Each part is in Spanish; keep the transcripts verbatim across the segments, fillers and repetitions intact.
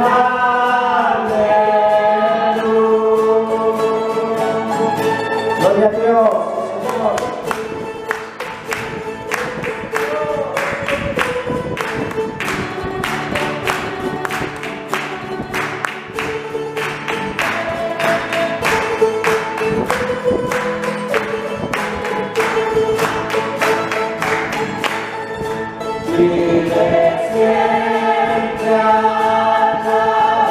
Gloria a Dios. Vive siempre a la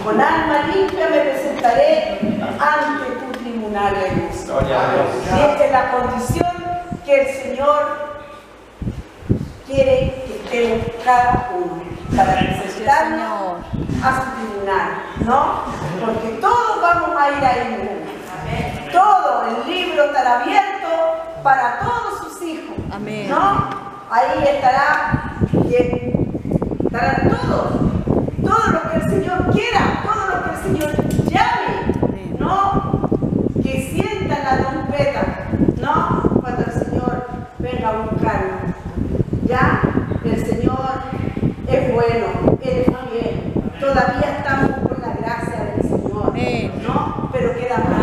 con alma limpia me presentaré ante tu tribunal de justicia. Y esta es la condición que el Señor quiere que estemos cada uno para presentarnos a su tribunal, ¿no? Porque todos vamos a ir ahí. Todo el libro estará abierto para todos sus hijos, amén, ¿no? Ahí estará, estarán todos, todo lo que el Señor quiera, todo lo que el Señor llame, ¿no? Que sientan la trompeta, ¿no? Cuando el Señor venga a buscarnos. Ya, el Señor es bueno, Él es fiel. Todavía estamos con la gracia del Señor, ¿no? Pero queda más.